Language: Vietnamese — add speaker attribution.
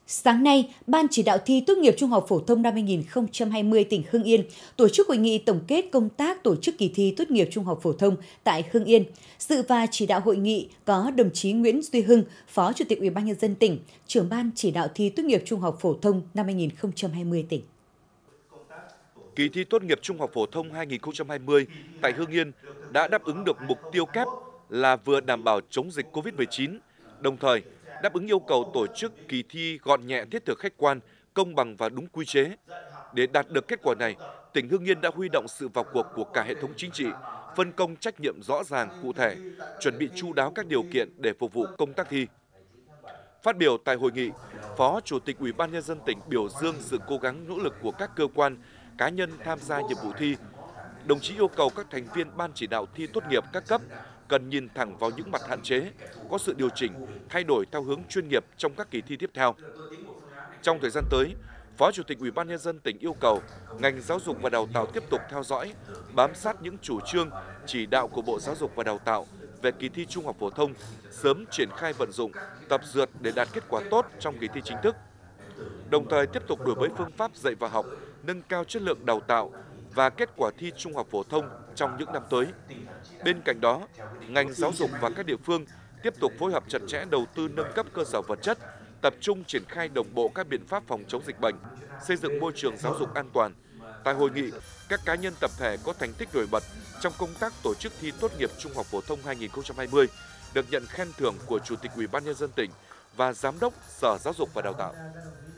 Speaker 1: Sáng nay, Ban chỉ đạo thi tốt nghiệp trung học phổ thông năm 2020 tỉnh Hưng Yên tổ chức hội nghị tổng kết công tác tổ chức kỳ thi tốt nghiệp trung học phổ thông tại Hưng Yên. Dự và chỉ đạo hội nghị có đồng chí Nguyễn Duy Hưng, Phó Chủ tịch Ủy ban nhân dân tỉnh, trưởng Ban chỉ đạo thi tốt nghiệp trung học phổ thông năm 2020 tỉnh.
Speaker 2: Kỳ thi tốt nghiệp trung học phổ thông 2020 tại Hưng Yên đã đáp ứng được mục tiêu kép là vừa đảm bảo chống dịch COVID-19, đồng thời đáp ứng yêu cầu tổ chức kỳ thi gọn nhẹ, thiết thực, khách quan, công bằng và đúng quy chế. Để đạt được kết quả này, tỉnh Hưng Yên đã huy động sự vào cuộc của cả hệ thống chính trị, phân công trách nhiệm rõ ràng, cụ thể, chuẩn bị chu đáo các điều kiện để phục vụ công tác thi. Phát biểu tại hội nghị, Phó Chủ tịch Ủy ban nhân dân tỉnh biểu dương sự cố gắng nỗ lực của các cơ quan, cá nhân tham gia nhiệm vụ thi. Đồng chí yêu cầu các thành viên Ban chỉ đạo thi tốt nghiệp các cấp cần nhìn thẳng vào những mặt hạn chế, có sự điều chỉnh, thay đổi theo hướng chuyên nghiệp trong các kỳ thi tiếp theo. Trong thời gian tới, Phó Chủ tịch Ủy ban nhân dân tỉnh yêu cầu ngành giáo dục và đào tạo tiếp tục theo dõi, bám sát những chủ trương, chỉ đạo của Bộ Giáo dục và Đào tạo về kỳ thi trung học phổ thông, sớm triển khai vận dụng, tập dượt để đạt kết quả tốt trong kỳ thi chính thức. Đồng thời tiếp tục đổi mới phương pháp dạy và học, nâng cao chất lượng đào tạo và kết quả thi trung học phổ thông trong những năm tới. Bên cạnh đó, ngành giáo dục và các địa phương tiếp tục phối hợp chặt chẽ đầu tư nâng cấp cơ sở vật chất, tập trung triển khai đồng bộ các biện pháp phòng chống dịch bệnh, xây dựng môi trường giáo dục an toàn. Tại hội nghị, các cá nhân tập thể có thành tích nổi bật trong công tác tổ chức thi tốt nghiệp trung học phổ thông 2020 được nhận khen thưởng của Chủ tịch Ủy ban nhân dân tỉnh và Giám đốc Sở Giáo dục và Đào tạo.